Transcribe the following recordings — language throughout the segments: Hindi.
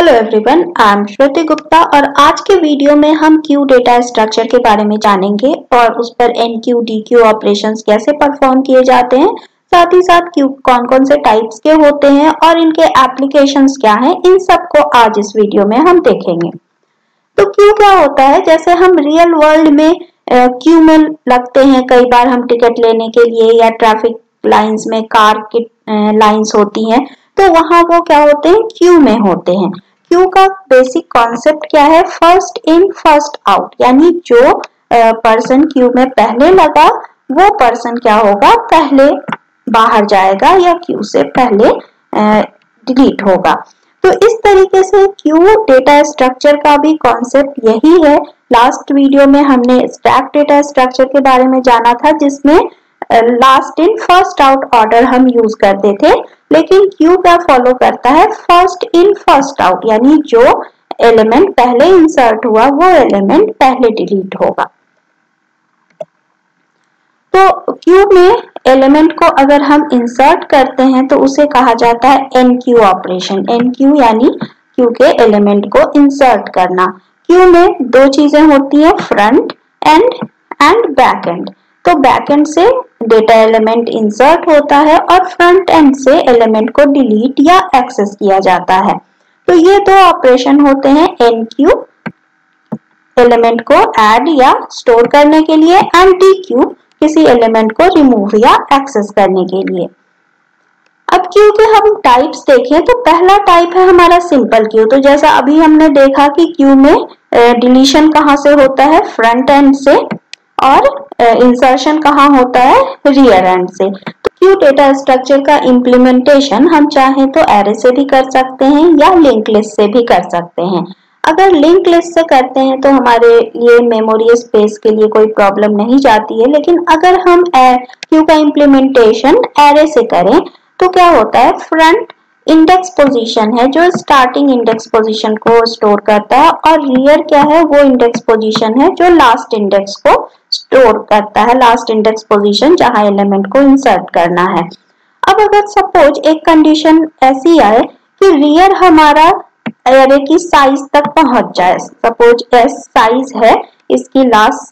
Hello everyone, I am Shruti Gupta और आज के वीडियो में हम क्यू डेटा स्ट्रक्चर के बारे में जानेंगे और उस पर एनक्यू डीक्यू ऑपरेशंस कैसे परफॉर्म किए जाते हैं, साथ ही साथ क्यू कौन-कौन से टाइप्स के होते हैं और इनके एप्लीकेशंस क्या हैं, इन सब को आज इस वीडियो में हम देखेंगे। तो क्यू क्या होता है? जैसे हम रियल वर्ल्ड में क्यू में लगते हैं, कई बार हम टिकट लेने के लिए या ट्रैफिक लाइंस में कार की लाइंस होती हैं, तो वहां वो क्या होते हैं? क्यू में होते हैं। क्यू का बेसिक कॉन्सेप्ट क्या है? फर्स्ट इन फर्स्ट आउट, यानी जो पर्सन क्यू में पहले लगा वो पर्सन क्या होगा? पहले बाहर जाएगा या क्यू से पहले डिलीट होगा। तो इस तरीके से क्यू डेटा स्ट्रक्चर का भी कॉन्सेप्ट यही है। लास्ट वीडियो में हमने स्टैक डेटा स्ट्रक्चर के बारे में जाना था, जिसमें last in first out order हम यूज करते थे, लेकिन क्यू क्या फॉलो करता है? फर्स्ट इन फर्स्ट आउट, यानी जो एलिमेंट पहले इंसर्ट हुआ वो एलिमेंट पहले डिलीट होगा। तो क्यू में एलिमेंट को अगर हम इंसर्ट करते हैं तो उसे कहा जाता है एनक्यू ऑपरेशन। एनक्यू यानी क्यू के एलिमेंट को इंसर्ट करना। क्यू में दो चीजें होती है, front end and back end. तो बैक एंड से डेटा एलिमेंट इंसर्ट होता है और फ्रंट एंड से एलिमेंट को डिलीट या एक्सेस किया जाता है। तो ये दो ऑपरेशन होते हैं एनक्यू, एलिमेंट को ऐड या स्टोर करने के लिए, एंड डीक्यू, किसी एलिमेंट को रिमूव या एक्सेस करने के लिए। अब क्यू के हम टाइप्स देखें तो पहला टाइप है हमारा सिंपल क्यू। तो जैसा अभी हमने देखा कि क्यू में डिलीशन कहाँ से होता है? फ्रंट एंड से, और इंसर्शन कहाँ होता है? रियर एंड से। तो क्यू डेटा स्ट्रक्चर का इम्प्लीमेंटेशन हम चाहें तो एरे से भी कर सकते हैं या लिंक लिस्ट से भी कर सकते हैं। अगर लिंक लिस्ट से करते हैं तो हमारे लिए मेमोरी स्पेस के लिए कोई प्रॉब्लम नहीं जाती है, लेकिन अगर हम क्यू का इम्प्लीमेंटेशन एरे से करें तो क्या होता है? फ्रंट इंडेक्स पोजीशन है जो स्टार्टिंग इंडेक्स पोजीशन को स्टोर करता है, और रियर क्या है? वो इंडेक्स पोजीशन है जो लास्ट इंडेक्स को स्टोर करता है, लास्ट इंडेक्स पोजीशन जहां एलिमेंट को इंसर्ट करना है। अब अगर सपोज एक कंडीशन ऐसी आए कि रियर हमारा एरे की साइज तक पहुंच जाए, सपोज एस साइज है, इसकी लास्ट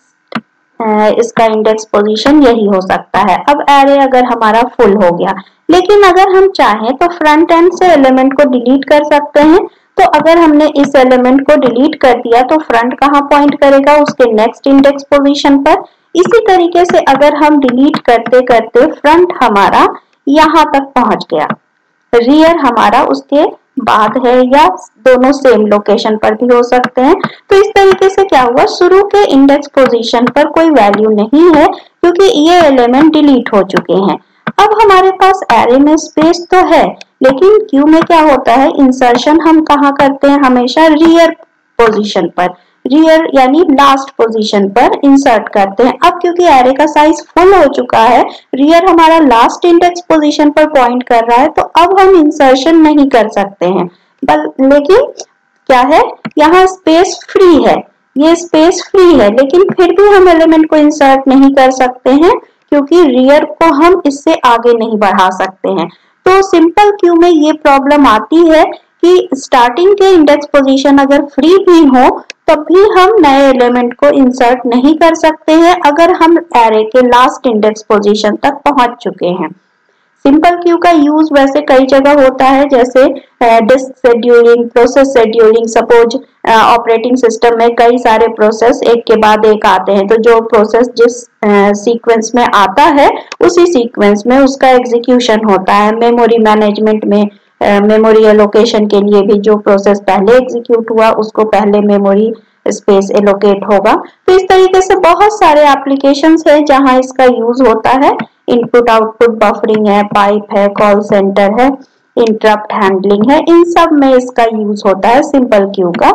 इसका इंडेक्स पोजीशन यही हो सकता है। अब एरे अगर हमारा फुल हो गया, लेकिन अगर हम चाहें तो फ्रंट एंड से एलिमेंट को डिलीट कर सकते हैं। तो अगर हमने इस एलिमेंट को डिलीट कर दिया तो फ्रंट कहाँ पॉइंट करेगा? उसके नेक्स्ट इंडेक्स पोजीशन पर। इसी तरीके से अगर हम डिलीट करते करते फ्रंट हमारा यहाँ तक पहुंच गया, रियर हमारा उसके बाद है, या दोनों सेम लोकेशन पर भी हो सकते हैं। तो इस तरीके से क्या हुआ? शुरू के इंडेक्स पोजीशन पर कोई वैल्यू नहीं है क्योंकि ये एलिमेंट डिलीट हो चुके हैं। अब हमारे पास एरे में स्पेस तो है, लेकिन क्यू में क्या होता है? इंसर्शन हम कहाँ करते हैं? हमेशा रियर पोजीशन पर, रियर यानी लास्ट पोजीशन पर इंसर्ट करते हैं। अब क्योंकि एरे का साइज फुल हो चुका है, रियर हमारा लास्ट इंडेक्स पोजीशन पर पॉइंट कर रहा है, तो अब हम इंसर्शन नहीं कर सकते हैं। लेकिन क्या है? यहाँ स्पेस फ्री है, ये स्पेस फ्री है, लेकिन फिर भी हम एलिमेंट को इंसर्ट नहीं कर सकते हैं क्योंकि रियर को हम इससे आगे नहीं बढ़ा सकते हैं। तो सिंपल क्यू में ये प्रॉब्लम आती है कि स्टार्टिंग के इंडेक्स पोजीशन अगर फ्री भी हो तब भी हम नए एलिमेंट को इंसर्ट नहीं कर सकते हैं अगर हम एरे के लास्ट इंडेक्स पोजीशन तक पहुंच चुके हैं। सिंपल क्यू का यूज वैसे कई जगह होता है, जैसे disk scheduling, process scheduling. Suppose operating system में कई सारे प्रोसेस एक के बाद एक आते हैं, तो जो प्रोसेस जिस सीक्वेंस में आता है उसी सीक्वेंस में उसका एग्जीक्यूशन होता है। मेमोरी मैनेजमेंट में मेमोरी एलोकेशन के लिए भी जो प्रोसेस पहले एग्जीक्यूट हुआ उसको पहले मेमोरी स्पेस एलोकेट होगा। तो इस तरीके से बहुत सारे एप्लीकेशंस है जहां इसका यूज होता है। इनपुट आउटपुट बफरिंग है, पाइप है, कॉल सेंटर है, इंटरप्ट हैंडलिंग है, इन सब में इसका यूज होता है सिंपल क्यू का।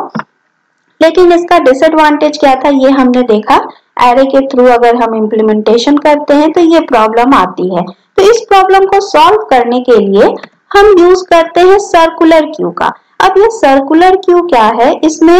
लेकिन इसका डिसएडवांटेज क्या था ये हमने देखा। एरे के थ्रू अगर हम इम्प्लीमेंटेशन करते हैं तो ये प्रॉब्लम आती है। तो इस प्रॉब्लम को सॉल्व करने के लिए हम यूज करते हैं सर्कुलर क्यू का। अब ये सर्कुलर क्यू क्या है? इसमें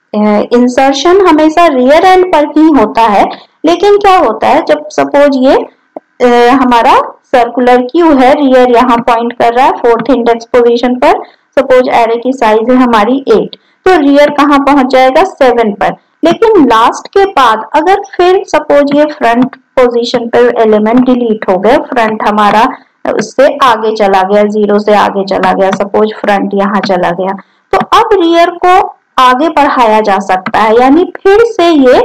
इंसर्शन हमेशा रियर एंड पर ही होता है, लेकिन क्या होता है जब सपोज ये हमारा सर्कुलर क्यू है, रियर यहाँ पॉइंट कर रहा है फोर्थ इंडेक्स पोजीशन पर, सपोज एरे की साइज है हमारी 8, तो रियर कहाँ पहुंच जाएगा 7 पर। लेकिन लास्ट के बाद अगर फिर सपोज ये फ्रंट पोजीशन पर एलिमेंट डिलीट हो गए, फ्रंट हमारा उससे आगे चला गया, 0 से आगे चला गया, सपोज फ्रंट यहाँ चला गया, तो अब रियर को आगे बढ़ाया जा सकता है, यानी फिर से ये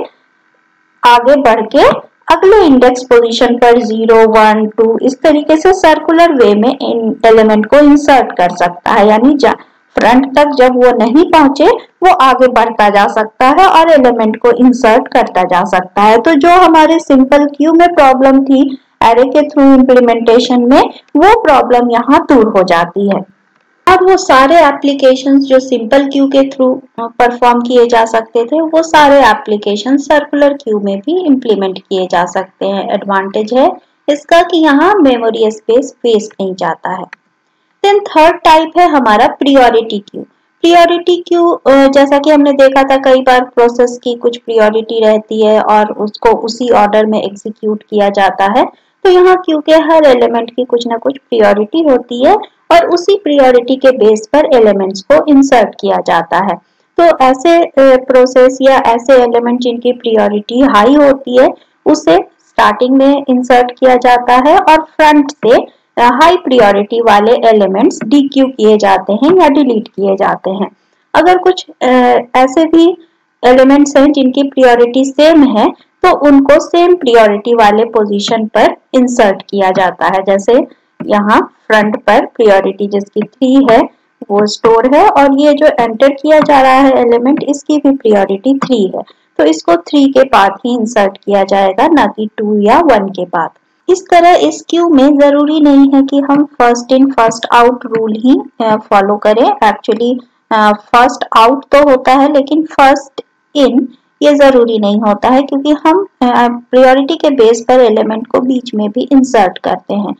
आगे बढ़ के अगले इंडेक्स पोजीशन पर 0, 1, 2 इस तरीके से सर्कुलर वे में इन एलिमेंट को इंसर्ट कर सकता है, यानी फ्रंट तक जब वो नहीं पहुंचे वो आगे बढ़ता जा सकता है और एलिमेंट को इंसर्ट करता जा सकता है। तो जो हमारे सिंपल क्यू में प्रॉब्लम थी एरे के थ्रू इम्प्लीमेंटेशन में, वो प्रॉब्लम यहाँ दूर हो जाती है। अब वो सारे एप्लीकेशंस जो सिंपल क्यू के थ्रू परफॉर्म किए जा सकते थे, वो सारे एप्लीकेशन सर्कुलर क्यू में भी इम्प्लीमेंट किए जा सकते हैं। एडवांटेज है इसका कि यहाँ मेमोरी स्पेस वेस्ट नहीं जाता है। देन थर्ड टाइप है हमारा प्रायोरिटी क्यू। प्रायोरिटी क्यू जैसा कि हमने देखा था कई बार प्रोसेस की कुछ प्रायोरिटी रहती है और उसको उसी ऑर्डर में एग्जीक्यूट किया जाता है, तो यहाँ क्यू के हर एलिमेंट की कुछ ना कुछ प्रायोरिटी होती है और उसी प्रायोरिटी के बेस पर एलिमेंट्स को इंसर्ट किया जाता है। तो ऐसे प्रोसेस या ऐसे एलिमेंट जिनकी प्रायोरिटी हाई होती है उसे स्टार्टिंग में इंसर्ट किया जाता है और फ्रंट से हाई प्रायोरिटी वाले एलिमेंट्स डीक्यू किए जाते हैं या डिलीट किए जाते हैं। अगर कुछ ऐसे भी एलिमेंट्स हैं जिनकी प्रायोरिटी सेम है तो उनको सेम प्रायोरिटी वाले पोजीशन पर इंसर्ट किया जाता है। जैसे यहाँ फ्रंट पर प्रायोरिटी जिसकी 3 है वो स्टोर है और ये जो एंटर किया जा रहा है एलिमेंट इसकी भी प्रायोरिटी 3 है, तो इसको 3 के बाद ही इंसर्ट किया जाएगा, ना कि 2 या 1 के बाद। इस तरह इस क्यू में जरूरी नहीं है कि हम first in first out rule ही फॉलो करें। एक्चुअली फर्स्ट आउट तो होता है लेकिन फर्स्ट इन ये जरूरी नहीं होता है, क्योंकि हम प्रायोरिटी के बेस पर एलिमेंट को बीच में भी इंसर्ट करते हैं।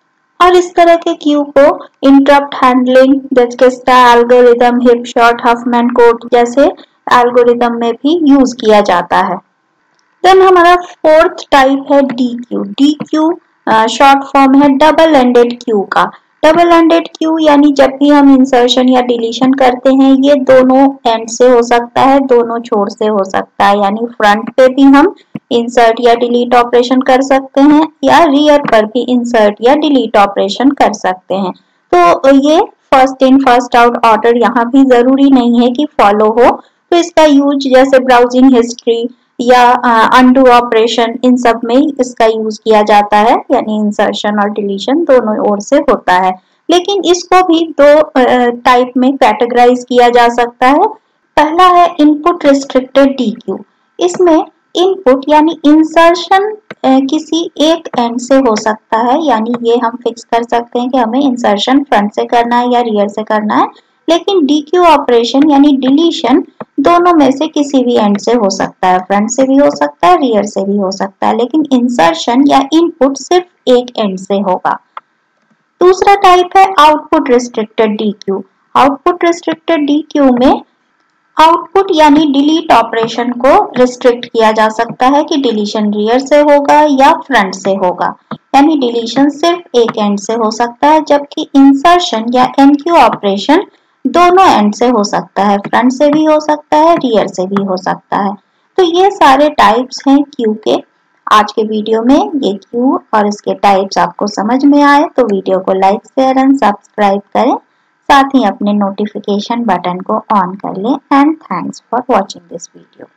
और इस तरह के क्यू को interrupt handling, Dijkstra algorithm, heap sort, Huffman code जैसे एल्गोरिदम में भी यूज किया जाता है। देन हमारा फोर्थ टाइप है dequeue. Dequeue short form है डबल एंडेड क्यू का। डबल एंडेड क्यू यानी जब भी हम इंसर्शन या डिलीशन करते हैं ये दोनों एंड से हो सकता है, दोनों छोर से हो सकता है, यानी फ्रंट पे भी हम इंसर्ट या डिलीट ऑपरेशन कर सकते हैं या रियर पर भी इंसर्ट या डिलीट ऑपरेशन कर सकते हैं। तो ये first in first out order यहाँ भी जरूरी नहीं है कि फॉलो हो, तो इसका यूज जैसे ब्राउजिंग हिस्ट्री या अनडू ऑपरेशन इन सब में इसका यूज किया जाता है, यानी इंसर्शन और डिलीशन दोनों ओर से होता है। लेकिन इसको भी दो टाइप में कैटेगराइज किया जा सकता है। पहला है इनपुट रिस्ट्रिक्टेड डी क्यू। इसमें इनपुट यानी इंसर्शन किसी एक एंड से हो सकता है, यानी ये हम फिक्स कर सकते हैं कि हमें इंसर्शन फ्रंट से करना है या रियर से करना है। लेकिन डीक्यू ऑपरेशन यानी डिलीशन दोनों में से किसी भी एंड से हो सकता है, फ्रंट से भी हो सकता है, रियर से भी हो सकता है, लेकिन इंसर्शन या इनपुट सिर्फ एक एंड से होगा। दूसरा टाइप है output restricted dequeue. Output restricted dequeue में आउटपुट यानी डिलीट ऑपरेशन को रिस्ट्रिक्ट किया जा सकता है कि डिलीशन रियर से होगा या फ्रंट से होगा, यानी डिलीशन सिर्फ एक एंड से हो सकता है, जबकि इंसर्शन या एनक्यू ऑपरेशन दोनों एंड से हो सकता है, फ्रंट से भी हो सकता है, रियर से भी हो सकता है। तो ये सारे टाइप्स हैं क्यू के। आज के वीडियो में ये क्यू और इसके टाइप्स आपको समझ में आए तो वीडियो को लाइक, शेयर एंड सब्सक्राइब करें, साथ ही अपने नोटिफिकेशन बटन को ऑन कर लें। And thanks for watching this video.